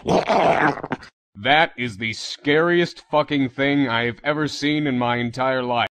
That is the scariest fucking thing I have ever seen in my entire life.